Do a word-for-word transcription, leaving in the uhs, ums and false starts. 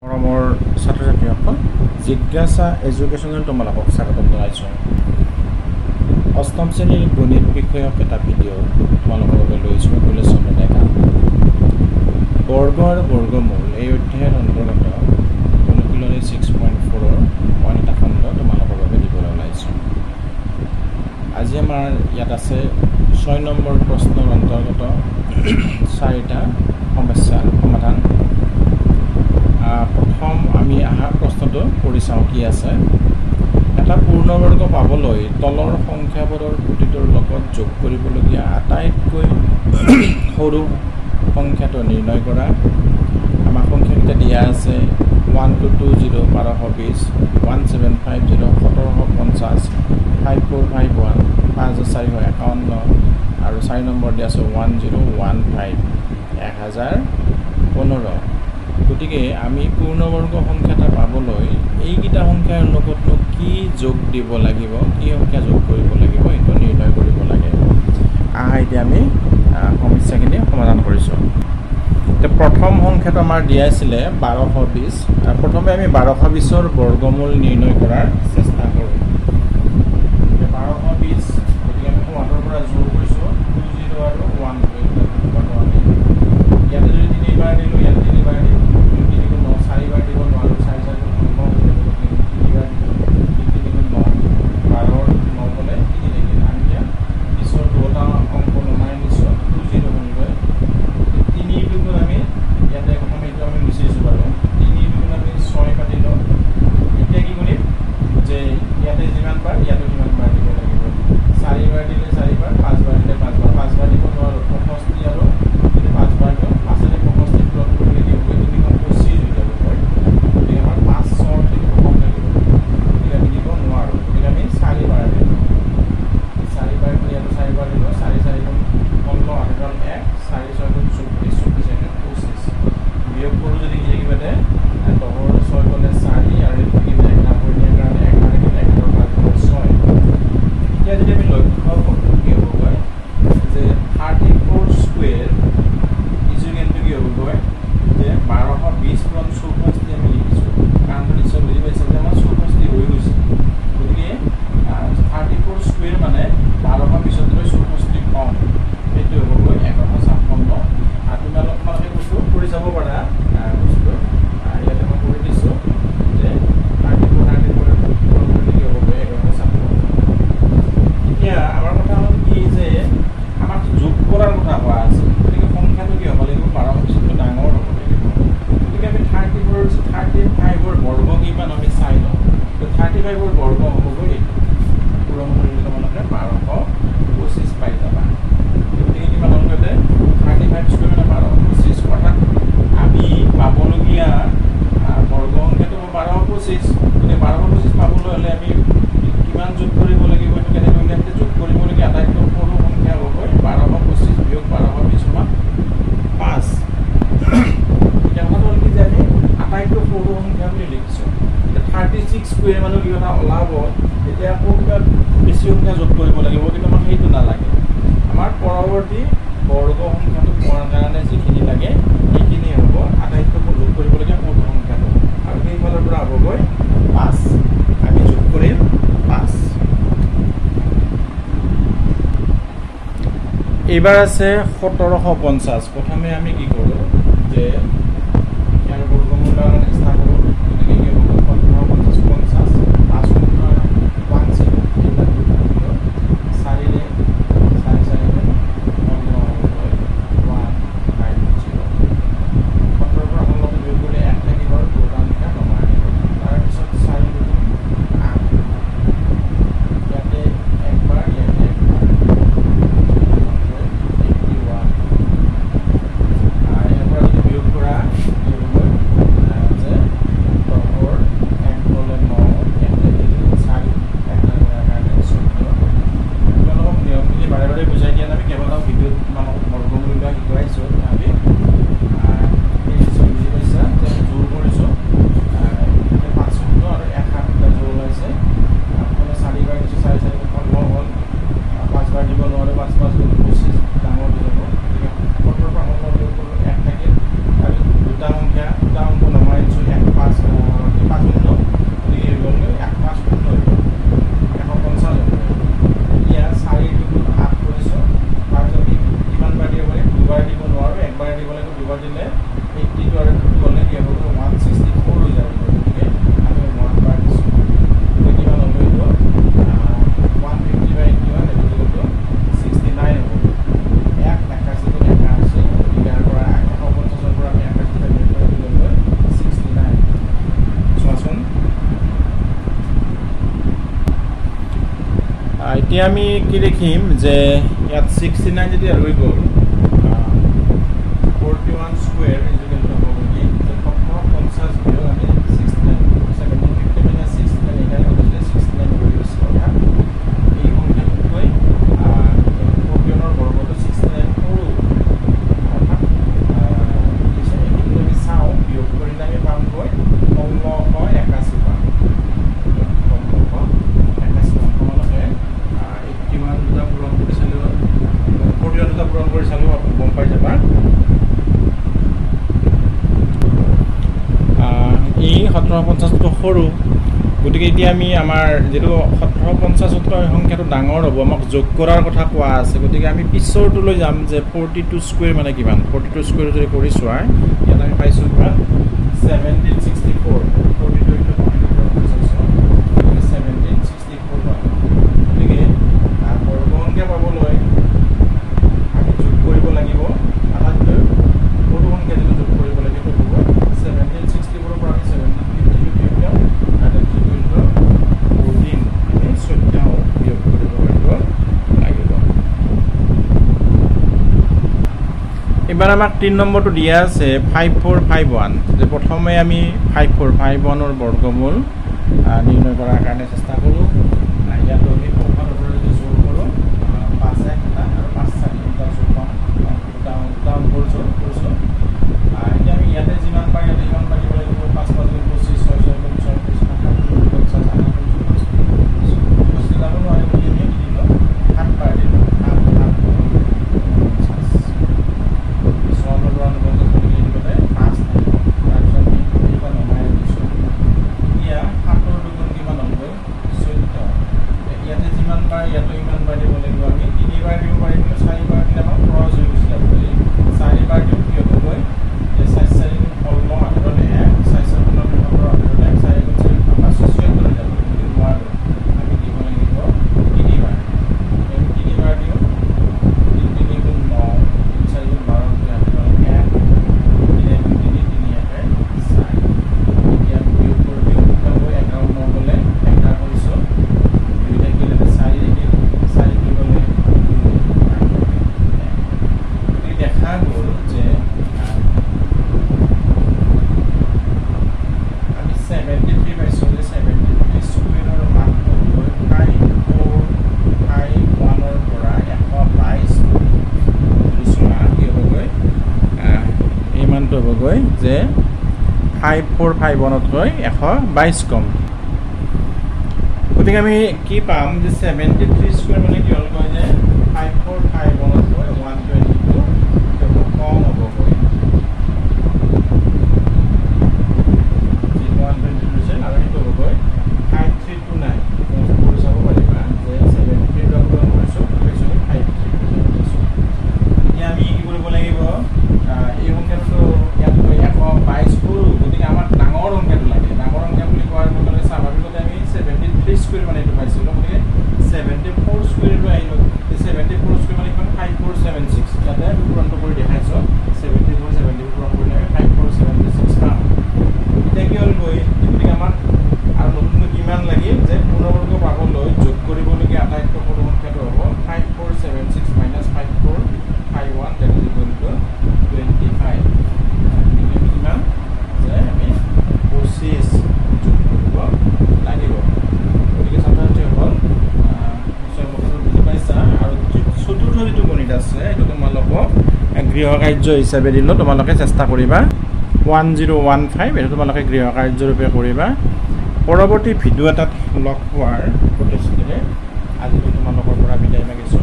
মৰমৰ ছাত্ৰ ছাত্ৰীসকল, জিজ্ঞাসা এডুকেশ্যনেল তোমালোকক স্বাগতম জনাইছোঁ। অষ্টম শ্ৰেণীৰ গণিত বিষয়ক এটা ভিডিঅ' তোমালোকৰ বাবে লৈছোঁ। কুলেচন্দ্ৰ ডেকা বৰ্গ আৰু বৰ্গমূল এই অধ্যায়ৰ অন্তৰ্গত অনুশীলনী ছিক্স পইণ্ট ফ'ৰৰ অইন এটা খণ্ড তোমালোকৰ বাবে দিবলৈ ওলাইছোঁ। আজি আমাৰ ইয়াত আছে ছয় নম্বৰ প্ৰশ্নৰ অন্তৰ্গত চাৰিটা সমস্যাৰ সমাধান। প্ৰথম আমি অহা প্ৰশ্নটো কৰি চাওঁ কি আছে। এটা পূৰ্ণবৰ্গ পাবলৈ তলৰ সংখ্যাবোৰৰ প্ৰতিটোৰ লগত যোগ কৰিবলগীয়া আটাইতকৈ সৰু সংখ্যাটো নিৰ্ণয় কৰা। আমাৰ সংখ্যাকেইটা দিয়া আছে ওৱান টু টু জিৰ' বাৰশ বিছ, ওৱান ছেভেন ফাইভ জিৰ' সোতৰশ পঞ্চাছ, ফাইভ ফ'ৰ ফাইভ ওৱান পাঁচ হাজাৰ চাৰিশ একাৱন্ন আৰু চাৰি নম্বৰ দিয়া আছে ওৱান জিৰ' ওৱান ফাইভ এক হাজাৰ পোন্ধৰ। গতিকে আমি পূৰ্ণবৰ্গ সংখ্যা এটা পাবলৈ এইকেইটা সংখ্যাৰ লগতনো কি যোগ দিব লাগিব, কি সংখ্যা যোগ কৰিব লাগিব এইটো নিৰ্ণয় কৰিব লাগে। আহা এতিয়া আমি সমস্যাখিনি সমাধান কৰিছোঁ। এতিয়া প্ৰথম সংখ্যাটো আমাৰ দিয়া আছিলে বাৰশ বিছ। প্ৰথমে আমি বাৰশ বিছৰ বৰ্গমূল নিৰ্ণয় কৰাৰ চেষ্টা কৰোঁ। বাৰশ বিছ গতিকে আমি সমাধানৰ পৰা যোগ কৰিছোঁ টু জিৰ' আৰু ওৱান আমি ইয়াতে যদি তিনিবাৰ দিলোঁ ইয়াতে তিনিবাৰ দিলোঁ চাৰিবাৰ দিব নোৱাৰোঁ, চাৰি চাৰি ন তিনিবাৰ তিনি তিনি ন বাৰৰ ন গ'লে তিনি থাকিল। আমি এতিয়া বিছৰ দুটা অংক নমাই নিছোঁ টু জিৰ' শুনিবলৈ তিনি দুগুণ আমি ইয়াতে প্ৰথমে এইটো আমি গুচিছোঁ বাৰু তিনি দুগুণ আমি ছয় কাটিলোঁ। এতিয়া কি কৰিম যে ইয়াতে যিমান বাৰ ইয়াতো সিমান বাৰ দিব লাগিব। চাৰিবাৰ দিলে চাৰিবাৰ, পাঁচবাৰ দিলে পাঁচবাৰ, পাঁচবাৰ দিব নোৱাৰোঁ পঁয়ষষ্ঠি আৰু যদি পাঁচবাৰ দিওঁ পাঁচেৰে পঁয়ষষ্ঠি প্লট কৰিলে দিওঁ তিনিখন পঁচিছ হৈ যাব। গতিকে আমাৰ পাঁচ ছয় থাকিব কম লাগিব, গতিকে আমি দিব নোৱাৰোঁ। গতিকে আমি চাৰিবাৰ দিলোঁ, চাৰিবাৰ কৰি ইয়াতো চাৰিবাৰ দিলোঁ, চাৰি চাৰি গুণ ষোল্ল আঠজন এক, চাৰি ছয় গুণ চৌব্বিছ, চৌব্বিছ এক পঁচিছ। বিয়োগ কৰোঁ যদি কি থাকিব ইয়াতে দহৰ ছয় গ'লে চাৰি আৰু এইটো থাকিব এঘাৰ কৰি দিয়াৰ কাৰণে এঘাৰ থাকিব এঘাৰৰ পাঁচ গ'লে ছয়। এতিয়া যদি আমি লক্ষ্য কৰোঁ কি হ'বগৈ যে থাৰ্টি ফ'ৰ স্কুৱেৰ ইজুগেনটো কি হ'বগৈ যে বাৰশ বিছ পূৰণ চৌষষ্ঠি আমি লিখিছোঁ। কাৰণটো নিশ্চয় বুজি পাইছে যে আমাৰ চৌষষ্ঠি হৈ গৈছে। গতিকে থাৰ্টি ফ'ৰ স্কুৱেৰ মানে বাৰশ বিছতকৈ চৌষষ্ঠি কম, সেইটো হ'বগৈ এঘাৰশ ছাপন্ন। আৰু তোমালোক তোমালোকে বস্তু কৰি যাব পাৰা বস্তু ইয়াতে মই কৰি দিছোঁ যে থাৰ্টি ফ'ৰ থাৰ্টি ফ'ৰ কি হ'বগৈ এঘাৰশ ছাপন্ন। এতিয়া আমাৰ কথা হ'ল কি যে আমাক যোগ কৰাৰ কথা কোৱা আছে। গতিকে সংখ্যাটো কি হ'ব লাগিব বাৰশ বিছতকৈ ডাঙৰ হ'ব লাগিব। গতিকে আমি থাৰ্টি ফ'ৰ থাৰ্টি ফাইভৰ বৰ্গ কিমান আমি চাই লওঁ। থাৰ্টি ফাইভৰ বৰ্গ হ'বগৈ এইটো পূৰণ কৰিলে তোমালোকে বাৰশ পঁচিছ পাই যাবা। গতিকে কিমান হ'ল ইয়াতে থাৰ্টি ফাইভ স্কুৱেৰ মানে বাৰশ পঁচিছ। অৰ্থাৎ আমি পাবলগীয়া বৰ্গ সংখ্যাটো হ'ব বাৰশ পঁচিছ। গতিকে বাৰশ পঁচিছ পাবলৈ হ'লে আমি কিমান যোগ কৰিব লাগিব, এইটো কেনেকৈ উলিয়াই যোগ কৰিবলগীয়া আটাইতকৈ সৰু সংখ্যা হ'বগৈ বাৰশ পঁচিছ বিয়োগ বাৰশ বিছ সমান পাঁচ। এতিয়া কথাটো হ'ল কি যে আমি আটাইতকৈ সৰু সংখ্যা বুলি লিখিছোঁ। এতিয়া থাৰ্টি ছিক্স স্কুৱেৰ মানুহ কিবা এটা ওলাব, তেতিয়া আকৌ কিবা বেছি সংখ্যা যোগ কৰিব লাগিব, কিন্তু আমাক সেইটো নালাগে। আমাৰ পৰৱৰ্তী বৰ্গ সংখ্যাটো পোৱাৰ কাৰণে যিখিনি লাগে সেইখিনি হ'ব আটাইতকৈ যোগ কৰিবলগীয়া সৰু সংখ্যাটো, আৰু সেইফালৰ পৰা হ'বগৈ পাঁচ। আমি যোগ কৰিম পাঁচ। এইবাৰ আছে সোতৰশ পঞ্চাছ। প্ৰথমে আমি কি কৰোঁ যে ইয়াৰ বৰ্গমূলৰ কাৰণে চেষ্টা কৰোঁ। গতিকে কি হ'ব সোতৰশ পঞ্চাছ পঞ্চাছ পাঁচ ওৱান জিৰ' এইবিলাক চাৰিৰে চাৰি চাৰি পোন্ধৰ ওৱান ফাইভ জিৰ'। সোতৰৰ পৰা ষোল্লটো বিয়োগ কৰিলে এক থাকিব আৰু দুটা সংখ্যা নমাই আনিব। তাৰপিছত চাৰি দুগুণ আঠ, ইয়াতে একবাৰ ইয়াতে একবাৰ এইটটি ওৱান। ইয়াৰ পৰা যদি বিয়োগ কৰা এতিয়া আমি কি দেখিম যে ইয়াত ছিক্সটি নাইন যেতিয়া ৰৈ গ'ল ফৰ্টি ওৱান স্কুৱেৰ ইজুকেল হ'ব বুলি সত্তৰ পঞ্চাছ বিয়োগ আমি ছিক্সটি নাইন ছেভেণ্টিন ফিফটি মানে ছিক্সটি নাইন এইকাৰণে কৈছিলে ছিক্সটি নাইন ৰৈ গৈছে অৰ্থাৎ এই সংখ্যাটোতকৈ ফৰ্টি ওৱানৰ বৰ্গটো ছিক্সটি নাইন সৰু অৰ্থাৎ এইখিনি আমি চাওঁ বিয়োগ কৰিলে আমি পামগৈ ষোল্লশ একাশী পাম ষোল্লশ একাশী পাম তোমালোকে এইটটি ওৱান দুটা পূৰণ কৰি চালেও ফৰ্টি ওৱান দুটা পূৰণ কৰি চালেও গম পাই যাবা এই সোতৰশ পঞ্চাছটো সৰু গতিকে এতিয়া আমি আমাৰ যিটো সোতৰশ পঞ্চাছতকৈ সংখ্যাটো ডাঙৰ হ'ব আমাক যোগ কৰাৰ কথা কোৱা আছে গতিকে আমি পিছৰটোলৈ যাম যে ফৰ্টি টু স্কুৱেৰ মানে কিমান ফৰ্টি টু স্কুৱেৰ যদি কৰি চোৱা ইয়াত আমি পাইছোঁ কিমান seventeen sixty four forty two into seventeen sixty four হয় গতিকে বৰ্গসংখ্যা পাবলৈ আমি যোগ কৰিব লাগিব আটাইতকৈ সৰু সংখ্যা যিটো যোগ কৰিব লাগিব সেইটো হ'ব ছেভেণ্টিন ছিক্সটি ফ'ৰৰ পৰা আমি ছেভেণ্টিন ফিফটি টু বিয়োগ দিওঁ আৰু ফৰ্টিন আমি চৈধ্য বিয়োগ কৰিব পাৰিব লাগিব এইবাৰ আমাক তিনি নম্বৰটো দিয়া আছে ফাইভ ফ'ৰ ফাইভ ওৱান যে প্ৰথমে আমি ফাইভ ফ'ৰ ফাইভ ওৱানৰ বৰ্গমূল নিৰ্ণয় কৰাৰ কাৰণে চেষ্টা কৰোঁ ইয়াতো আমি সোঁফালৰ পৰা যদি জোৰ কৰোঁ পাঁচ এক এটা আৰু পাঁচ চাৰি দুটা জোৰ পাওঁ দুটা দুটা অংকৰ জোৰ কৰিছোঁ এতিয়া আমি ইয়াতে যিমান পাই ইয়াতে সিমান পাই দিব লাগিব পাঁচ পাঁচ গুণ পঁচিছ ছয় ছয় গুণ ছয়ত্ৰিছ পঞ্চাছ আঠ পঁচিছ যাব নোৱাৰে বুলি আমি কি দিলোঁ সাত পাই দিলোঁ সাত সাত পঞ্চাছ ছয়ৰ পৰা পঞ্চাছ বুলি দিবলৈ পাঁচ তাৰপিছত আমি এইবাৰ নমাই দিছোঁ এতিয়া সাতৰ দুগুণ কিমান হ'লগৈ চৈধ্য ইয়াতে যিমান পাই ইয়াতো ইমান পাই দিব লাগিব আমি তিনিবাৰ দিব পাৰিম কিন্তু চাৰিবাৰ দিলে আমাৰ খৰচ হৈ গৈছিলে আপুনি চাৰিবাৰ দিওঁ কি হ'বগৈ চাৰি চাৰি গুণ ষোল্ল আঠৰ এক চাৰি চাৰি গুণ সত্তৰ আঠৰ এক চাৰি গুণ চাৰি আমাৰ ছয়সত্তৰ হৈ যাব কিন্তু নোৱাৰোঁ আমি দিব লাগিব তিনিবাৰ আমি তিনিবাৰ দিওঁ তিনি তিনি গুণ ন তিনি চাৰি গুণ বাৰ দুই আঠৰ এক তিনি এক তিনি তিনি একে চাৰি এতিয়া বিয়োগ কৰি দিওঁ হৈ এঘাৰ ন গ'লে এঘাৰ কৰিছোঁ দুই থাকিলে চাৰি থাকিল চাৰি দুই গ'লে গতিকে দেখা গ'ল যে আমি ছেভেণ্টি থ্ৰী পাইছোঁ যে ছেভেণ্টি থ্ৰী স্কুৱেৰৰ মান হ'বগৈ ফাইভ ফ'ৰ ফাইভ ওৱানৰ পৰা এশ বাইছ চোৱা কি হ'বগৈ এই মানটো হ'বগৈ যে ফাইভ ফ'ৰ ফাইভ ওৱানতকৈ এশ বাইছ কম গতিকে আমি কি পাম যে ছেভেণ্টি থ্ৰী স্কুৱেৰ মানে কি হ'লগৈ যে ফাইভ ফ'ৰ ফাইভ ওৱানতকৈ ওৱান টুৱেণ্টি টু কম হ'বগৈ যিটো ওৱান টুৱেণ্টি টু আছে আৰু সেইটো হ'বগৈ ফাইভ থ্ৰী টু নাইন কৰি চাব পাৰিবা যে ছেভেণ্টি থ্ৰী পূৰণ কৰিছোঁ পাইছোঁ ফাইভ থ্ৰী টু নাইন পাইছোঁ এতিয়া আমি কি কৰিব লাগিব এই সংখ্যাটো ইয়াতকৈ এশ বাইছ সৰু গতিকে আমাক ডাঙৰ সংখ্যাটো লাগে ডাঙৰ সংখ্যা বুলি কোৱাৰ লগে লগে স্বাভাৱিকতে আমি ছেভেণ্টি থ্ৰী স্কুৱেৰ মানে এইটো পাইছিলোঁ গতিকে ছেভেণ্টি ফ'ৰ স্কুৱেৰটো আহিলোঁ ছেভেণ্টি ফ'ৰ স্কুৱেৰ মানে কিমান ফাইভ ফ'ৰ ছেভেন ছিক্স ইয়াতে পূৰণটো কৰি দেখাইছোঁ ছেভেণ্টি ফ'ৰ ছেভেণ্টি পূৰণ কৰিলে আমি ফাইভ ফ'ৰ ছেভেণ্টি ছিক্স পাম এতিয়া কি হ'লগৈ গতিকে আমাক আৰু নতুনকৈ কিমান লাগিল যে পূৰ্ণবৰ্গ পাবলৈ যোগ কৰিবলগীয়া আটাইতকৈ সৰু সংখ্যাটো হ'ব five four seven six minus five four five one that is equal to twenty five কিমান যে আমি পঁচিছ যোগ কৰিব লাগিব গতিকে ছাত্ৰ ছাত্ৰীসকল নিশ্চয় কথাটো বুজি পাইছা আৰু চতুৰ্থ যিটো গণিত আছে সেইটো তোমালোকক গৃহ কাৰ্য হিচাপে দিলেও তোমালোকে চেষ্টা কৰিবা ওৱান জিৰ' ওৱান ফাইভ এইটো তোমালোকে গৃহ কাৰ্যৰূপে কৰিবা পৰৱৰ্তী ভিডিঅ' এটাত লগ পোৱাৰ প্ৰতিশ্ৰুতিৰে আজিলৈ তোমালোকৰ পৰা বিদায় মাগিছোঁ।